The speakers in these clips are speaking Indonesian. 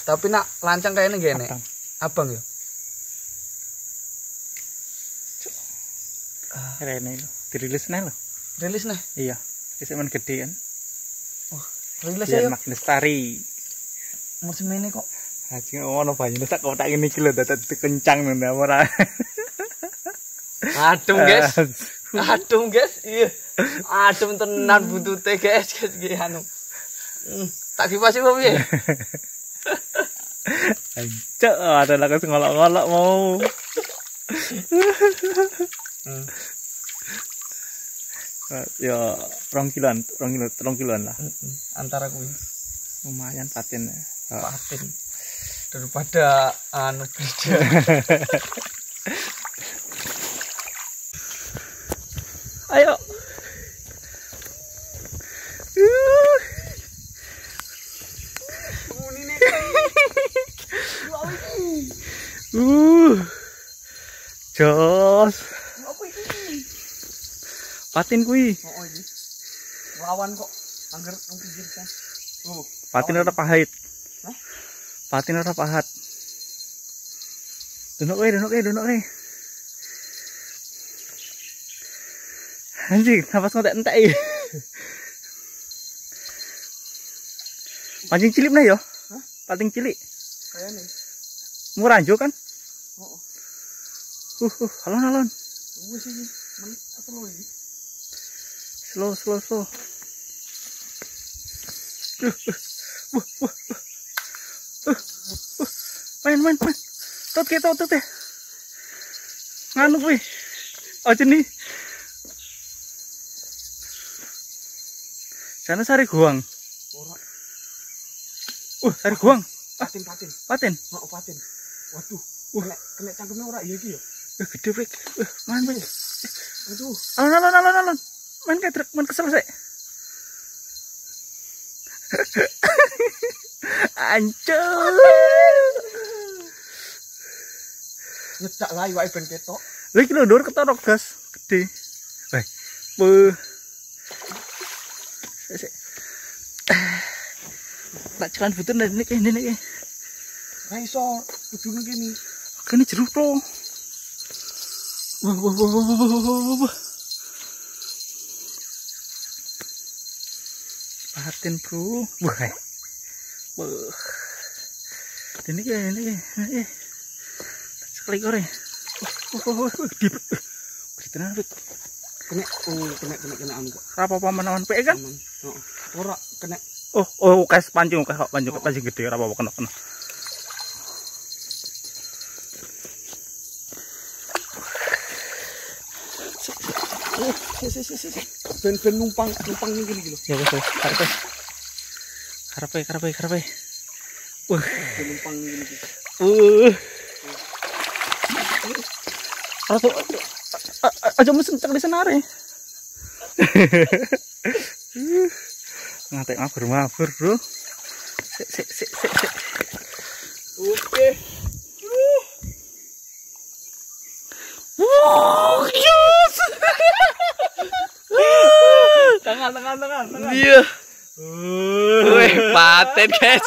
Tapi nak lancang kayaknya gini. Abang ya. Rene lho, dirilis nih lho. Rilis nah. Iya, isih men gede kan. Wah, rilis Biar ya. Mas Lestari. Musim ini kok. Haji ngono banyune sak kotak ngene iki lho dadak kencang nang ora. Adem, guys. Adem, guys. Iya. Adem tenan buntute, guys. Guys anu. Tak kipasi apa piye? Cek, ada lagi ngolok-ngolok mau. Ya, 2 kiloan lah. Antara kuwi. Lumayan paten. Paten. Daripada anu beda. Ayo. Jos. Patin kuwi. Oh iki. Lawan kok angger nang pinggir kan. Patin ora pahit. Hah? Patin ora pahat. Dunuk kowe. Anjing, napas entek iki. Pancing cilik nah yo. Hah? Pating cilik. Kayane. Murah jo kan? Oh. Alon. Wis iki. Men atelo iki. Slow. Main. Tot ke. Nganu kuwi. Aja nih. Sana sari guang. Ora. Sari guang. Paten. Paten. Oh, paten. Waduh. Kena cangkemnya ora iya iki ya. Gede brek. Main. Aduh. Alon. Main kayak truk, main kesel sih. Ancur. Nyedak lah iwake ben ketok. Lha iki lho ndur ketorok gas gede. Beuh. Sik. Tak jalan butuh nek iki. Ra iso kudune kene. Kene jeruk to. Wah. Paten, Bro. Wah. Ini ke. Sekali gore. Gede. Gede tenan, Bro. Kena anu kok. Apa menawan pek kan? Heeh. Ora kena. Oh, kas pancing gede ora apa-apa kena. Ben numpang ngene iki lho. Ya wis, karepe. Wah, Ben numpang ngene iki. Aja mesen cek di senare. Ngatek mabur, Bro. Sik. Oke. Yes. Tangan. Iya. Wih, paten, guys.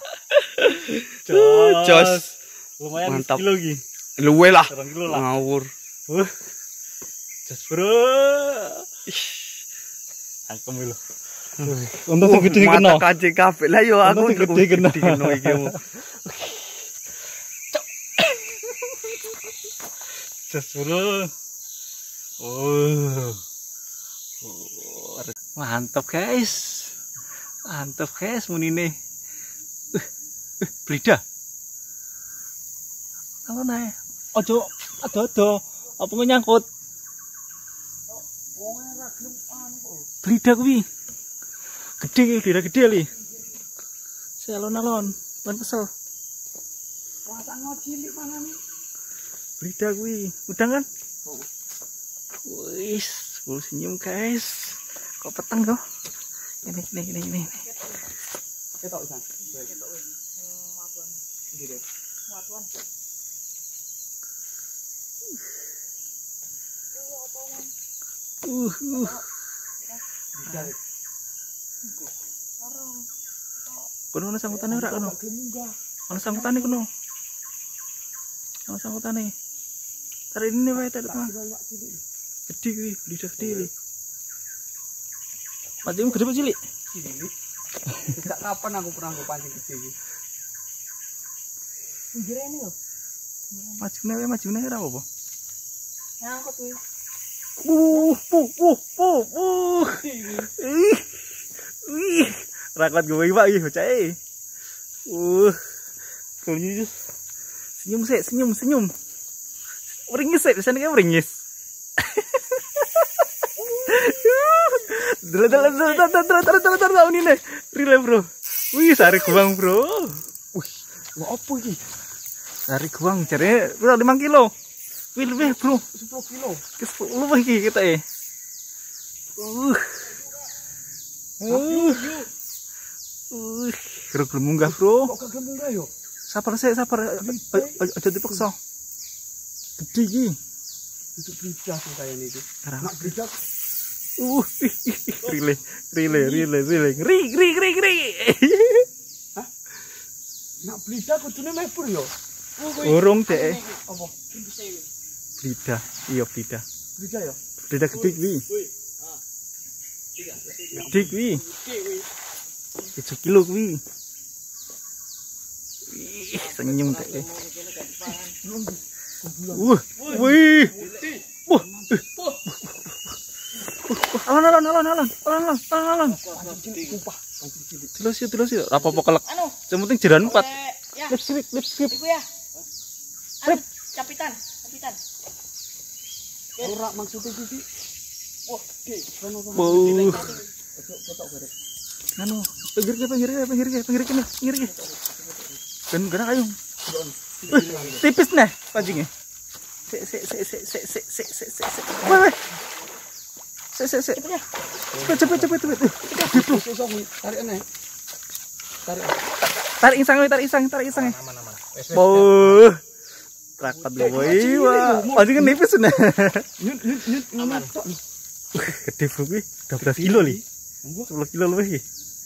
Jos. Lumayan mantap. kilo lagi. Luwe lah. 2 kilo lah. Ngawur. Jos, Bro. Angkem lho. Untuk gede kena. Mata kancing kabeh lah yo aku gede kena iki. Jos, Bro. Mantap guys munine. Blida. Apa nae? Ojo ado-ado. Apa nyangkut? Wong ora gelem anu kok. Blida kuwi. Gede li. Alon-alon, ban kesel. Pasang cilik mangane. Blida kuwi. Udang kan? Oh. Wis, senyum guys. Kok peteng kok? Ini. Ketok San. Ketok wis. Watuan. Nggih. Watuan. Kono sambutannya ora kono. Ana sangkutane kono. Ana sangkutane. Tarik ini wae tarik teman. Gede kuwi, lidah gede iki. Pancing gede apa cilik? Cilik. Enggak kapan aku pernah pancing gede iki. Pinggirnya ini loh. Majune ora apa-apa. Nyangkut kuwi. Rakwat gue Pak iki bocah e. Senyum sik, senyum. Meringis sik, biasane kayak meringis. Dalah ini. Rile, Bro. Wih, sari guang, Bro. Wih, apa iki? Sari guang jarene 5 kilo. Wih, lebih, Bro. 10 kilo. Ke 10 lebih iki kita e. Geruk munggah, Bro. Kok kagak munggah yo? Sabar sik, sabar. Aja dipaksa. Gede iki. Duduk blidah sing kaya niku. Mak blidah. Rile. Ngeri. Hah? Nak blidah kudune mebur yo. Urung dek. Apa? Blidah. Iya, blidah. Blidah yo. Blidah gede kuwi. Gede kuwi. 7 kilo kuwi. Wih, senyum dek. Wih. Alon. Terus. Apa-apa kelek. Yang penting jeran 4. Ya. Lip slip. Iku ya. Anu, capitan. Ora maksudnya iki. Wah, Dek, kono. Anu, pinggir kene. Ben kena kayung. Tipis nih pancingnya. Weh. Cepet. Tarik isang. Aman. Boh. Rapat boy. Wah, pancingnya nipis nih. Nyut aman. Gede bro kuwi, 12 kilo li. 10 kilo lebih.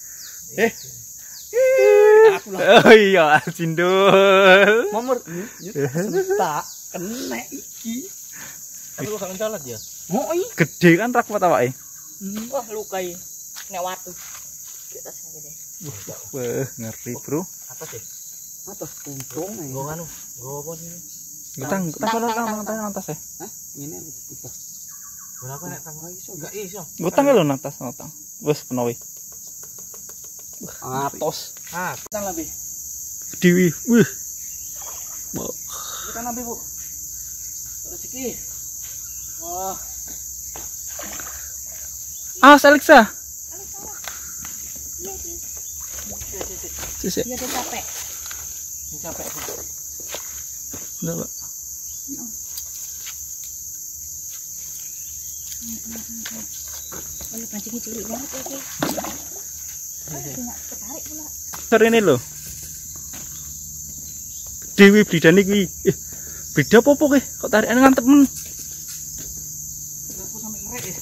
Aku lah. Oh iya, cindul. Momor nyut tak kena iki. Aku gak mencolot ya. Oh iya. Gede kan rakwat awake. Wah, lukai. Nek watu. Di atas gede. Wah, ngeri, Bro. Apa sih? Atas untung ae. Go anu, go apa ini? Tang atas ya. Hah? Ngene iki. Berapa nek tang iso? Enggak iso. Ngutang lho nang atas ngutang. Wes penuh. Atos. Tang lebih. Dewi. Wih. Kita nabi, Bu. Rezeki. Wah. Alexa. Sisi. Dia udah capek. Capek. Udah, Pak. Ini pancingnya cilik banget ya, Ki. Enggak ketarik pula. Ini lho. Dewi bridane kuwi. Brida apa ke? Kok tarikane ngantep men. Aku sampai ngerek ya.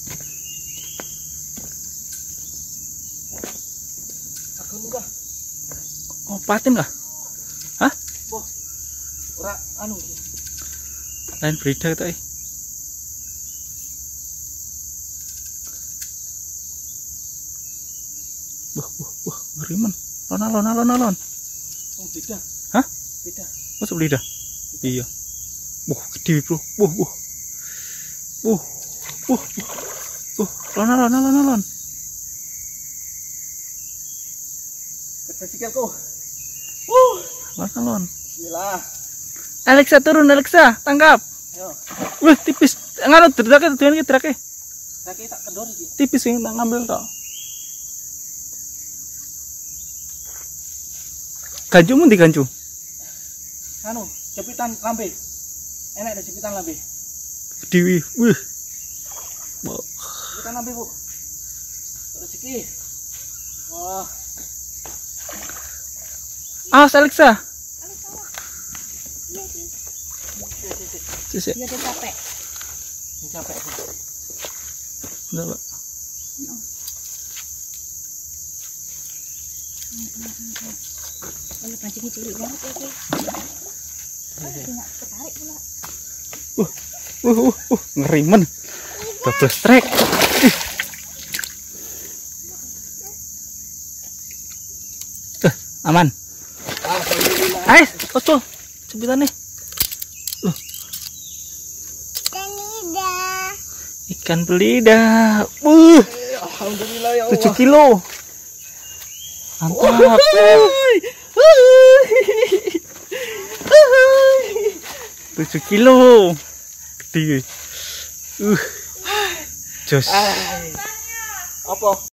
Aku udah. Oh, paten kah? Hah? Boh. Ora anu iki. Lain brida ta. Wah, ngeri men. Lon. Oh, beda. Hah? Beda. Masuk lidah? Iya. Gede, Bro. Lon. Kecil sikilku. Lon. Gila. Alexa turun, Alexa, tangkap. Yo. Wih, tipis. Nganu drake drake. Kaki tak kendor iki. Tipis sing tak ngambil tok. Gancu mun digancu. Anu, jepitan lambe. Enak ada jepitan lambe. Dewi. Wih. Jepitan lambe, Bu. Rezeki. Wah. Alexa. Iya, Ki. Sisi. Dia udah capek. Capek. Udah, Pak. Ini pancingnya cilik banget ya, Ki. Enggak ketarik pula. Ngeri men. Double strike. Aman. Alhamdulillah. Ais, ojo. Cepitan nih. Loh, ikan belida. Alhamdulillah ya Allah. 7 kilo. Mantap. 7 kilo. Gede. Jos. Apa?